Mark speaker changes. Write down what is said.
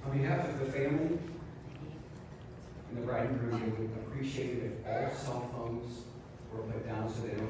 Speaker 1: On behalf of the family and the bride and groom, we would appreciate it if all cell phones were put down so they don't